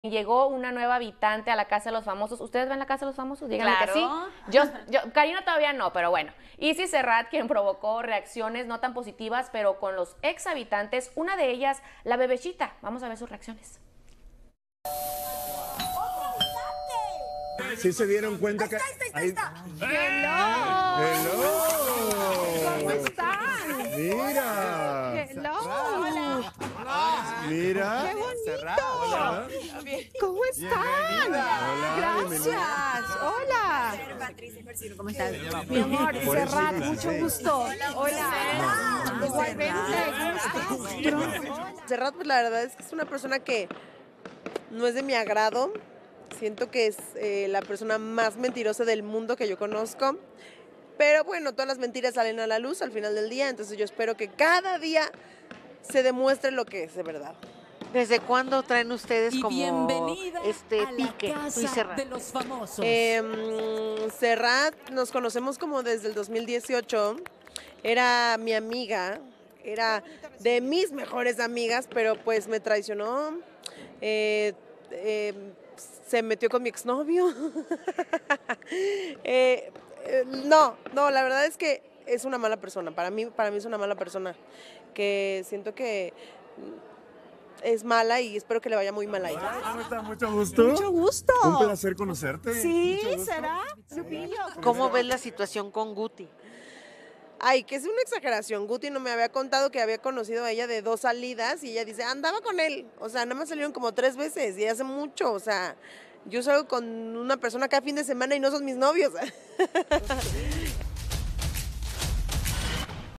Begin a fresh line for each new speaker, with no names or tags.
Llegó una nueva habitante a la Casa de los Famosos. ¿Ustedes ven la Casa de los Famosos? Díganme
Claro.
que sí. Karina todavía no, pero bueno. Isis Serrat, quien provocó reacciones no tan positivas, pero con los ex habitantes, una de ellas, la bebecita. Vamos a ver sus reacciones.
¿Sí se dieron cuenta que
Ahí está.
¡Hello!
¡Hello!
¿Cómo están?
Mira.
¡Hello!
Mira.
¡Qué bonito!
Hola.
¿Cómo están? Gracias. Hola.
¿Cómo estás?
Mi amor,
Por eso
Serrat,
dices,
mucho
sí.
gusto. Hola. Igualmente, ¿cómo estás?
Serrat, pues la verdad es que es una persona que no es de mi agrado. Siento que es la persona más mentirosa del mundo que yo conozco. Pero bueno, todas las mentiras salen a la luz al final del día, entonces yo espero que cada día se demuestre lo que es de verdad.
¿Desde cuándo traen ustedes como
bienvenida a
pique,
la
tú y
casa
Serrat?
de los famosos.
Serrat, nos conocemos como desde el 2018. Era mi amiga, era de mis mejores amigas, pero pues me traicionó. Se metió con mi exnovio. No, la verdad es que es una mala persona. Para mí es una mala persona. Que siento que es mala y espero que le vaya muy mal a ella.
¿Cómo está? Mucho gusto.
Mucho gusto.
Un placer conocerte.
Sí,
Mucho gusto.
¿será? Lupillo.
¿Cómo ves la situación con Guti?
Ay, que es una exageración. Guti no me había contado que había conocido a ella de 2 salidas y ella dice, andaba con él. O sea, nada más salieron como 3 veces y hace mucho. O sea, yo salgo con una persona cada fin de semana y no son mis novios.